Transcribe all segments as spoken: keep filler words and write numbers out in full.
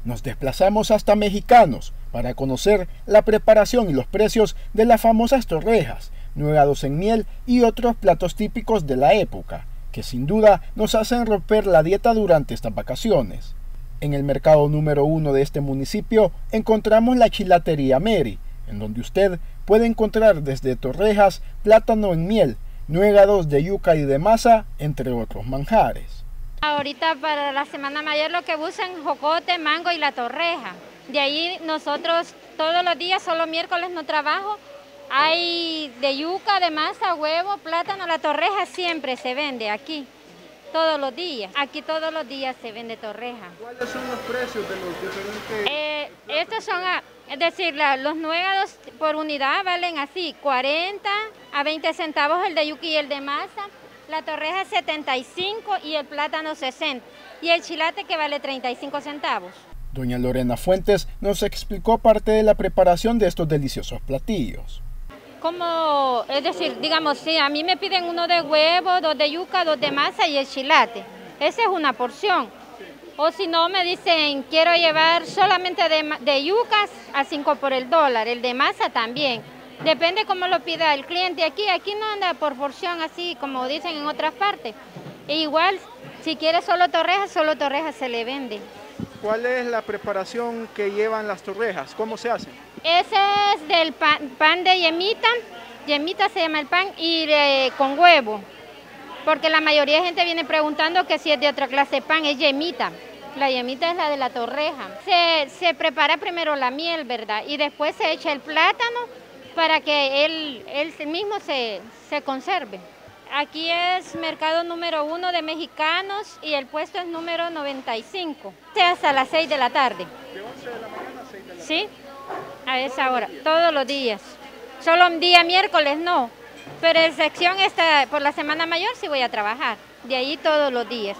Nos desplazamos hasta Mexicanos para conocer la preparación y los precios de las famosas torrejas, nuegados en miel y otros platos típicos de la época, que sin duda nos hacen romper la dieta durante estas vacaciones. En el mercado número uno de este municipio encontramos la Chilatería Mary, en donde usted puede encontrar desde torrejas, plátano en miel, nuegados de yuca y de masa, entre otros manjares. Ahorita para la Semana Mayor lo que usan jocote, mango y la torreja. De ahí nosotros todos los días, solo miércoles no trabajo, hay de yuca, de masa, huevo, plátano, la torreja siempre se vende aquí, todos los días. Aquí todos los días se vende torreja. ¿Cuáles son los precios de los diferentes? Eh, estos son, a, es decir, la, los nuegados por unidad valen así, cuarenta a veinte centavos el de yuca y el de masa. La torreja setenta y cinco y el plátano sesenta y el chilate que vale treinta y cinco centavos. Doña Lorena Fuentes nos explicó parte de la preparación de estos deliciosos platillos. Como, es decir, digamos, si a mí me piden uno de huevo, dos de yuca, dos de masa y el chilate. Esa es una porción. O si no me dicen, quiero llevar solamente de, de yucas a cinco por el dólar, el de masa también. Depende cómo lo pida el cliente aquí, aquí no anda por porción así como dicen en otras partes. E igual, si quiere solo torrejas, solo torrejas se le vende. ¿Cuál es la preparación que llevan las torrejas? ¿Cómo se hace? Ese es del pan, pan de yemita, yemita se llama el pan, y de, con huevo. Porque la mayoría de gente viene preguntando que si es de otra clase de pan, es yemita. La yemita es la de la torreja. Se, se prepara primero la miel, ¿verdad? Y después se echa el plátano, para que él, él mismo se, se conserve. Aquí es mercado número uno de Mexicanos y el puesto es número noventa y cinco. Hasta las seis de la tarde. ¿De once de la mañana a seis de la tarde? Sí, a esa hora, todos los días. Solo un día miércoles no, pero en sección esta, por la Semana Mayor sí voy a trabajar. De ahí todos los días.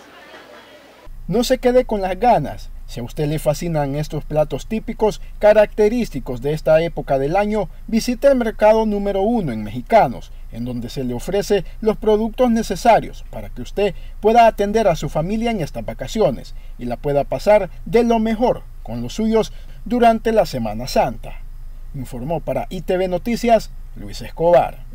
No se quede con las ganas. Si a usted le fascinan estos platos típicos característicos de esta época del año, visite el mercado número uno en Mexicanos, en donde se le ofrece los productos necesarios para que usted pueda atender a su familia en estas vacaciones y la pueda pasar de lo mejor con los suyos durante la Semana Santa. Informó para I T V Noticias Luis Escobar.